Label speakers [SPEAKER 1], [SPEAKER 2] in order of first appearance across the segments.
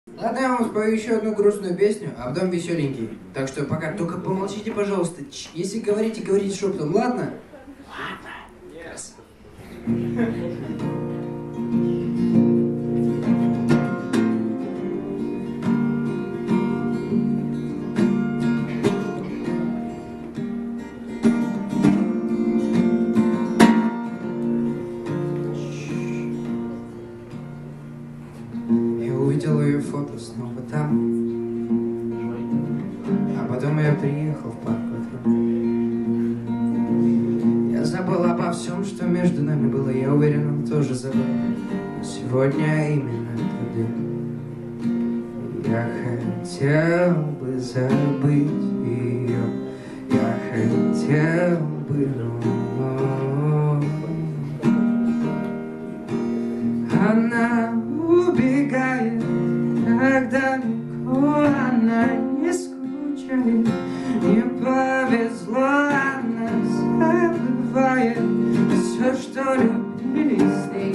[SPEAKER 1] Ладно, я вам спою еще одну грустную песню, а потом веселенький. Так что пока только помолчите, пожалуйста. Если говорите, говорите шепотом, ладно? Ладно. Yes. Увидел ее фото снова там, а потом я приехал в парк в этом. Я забыл обо всем, что между нами было, я уверен, он тоже забыл. Но сегодня именно тот день. Я хотел бы забыть ее, я хотел бы, но она убегает так далеко, она не скучает, не повезло, она забывает все, что любили с ней.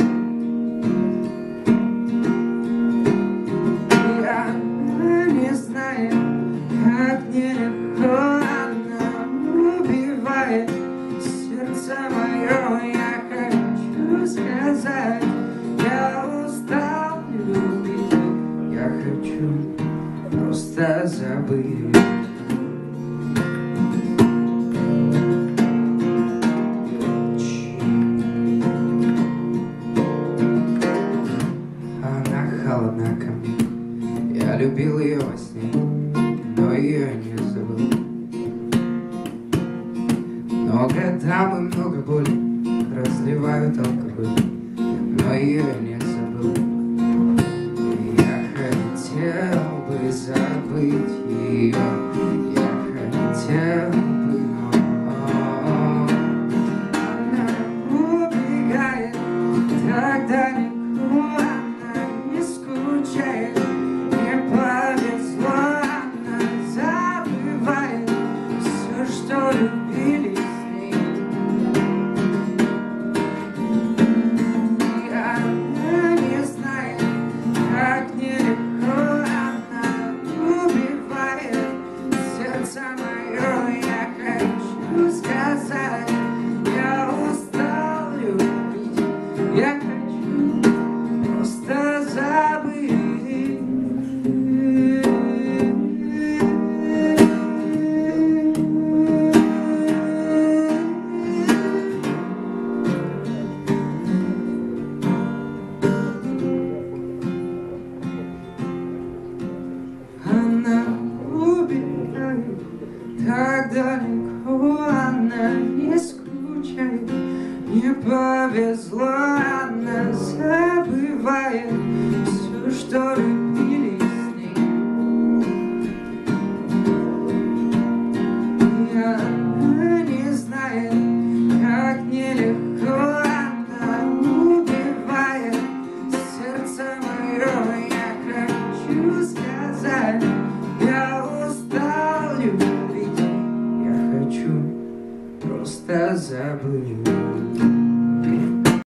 [SPEAKER 1] И она не знает, как нелегко, она убивает сердце мое. Я хочу сказать, я устал любить, я хочу просто забыть. Она холодна ко мне, я любил ее во сне, но ее не забыл. Много дам и много боли разливают алкоголь, но ее не забыл. Я хотел бы забыть ее, я хотел бы, но она убегает так далеко, она не скучает, не повезло, она забывает все, что любили с ней. Я хочу просто забыть. Она убегает так далеко, она не скучает, не повезло, она забывает все, что любили с ней.